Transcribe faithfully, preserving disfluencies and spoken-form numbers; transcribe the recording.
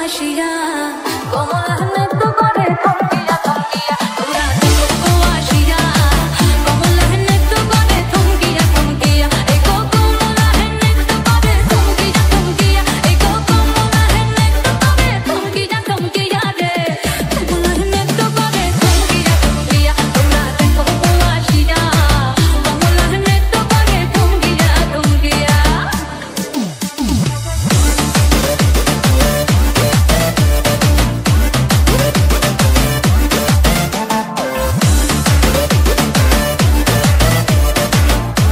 bashia, como la gente tu corre, thomkiya thomkiya.